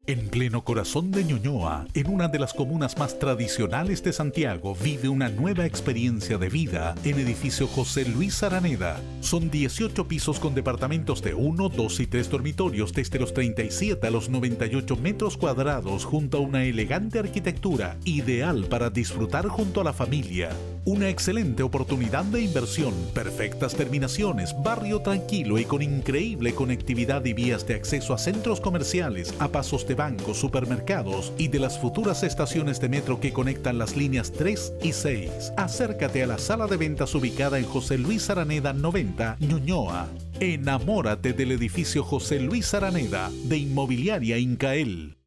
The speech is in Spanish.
En pleno corazón de Ñuñoa, en una de las comunas más tradicionales de Santiago, vive una nueva experiencia de vida en edificio José Luis Araneda. Son 18 pisos con departamentos de 1, 2 y 3 dormitorios desde los 37 a los 98 metros cuadrados junto a una elegante arquitectura, ideal para disfrutar junto a la familia. Una excelente oportunidad de inversión, perfectas terminaciones, barrio tranquilo y con increíble conectividad y vías de acceso a centros comerciales, a pasos de bancos, supermercados y de las futuras estaciones de metro que conectan las líneas 3 y 6. Acércate a la sala de ventas ubicada en José Luis Araneda 90, Ñuñoa. Enamórate del edificio José Luis Araneda de Inmobiliaria Incael.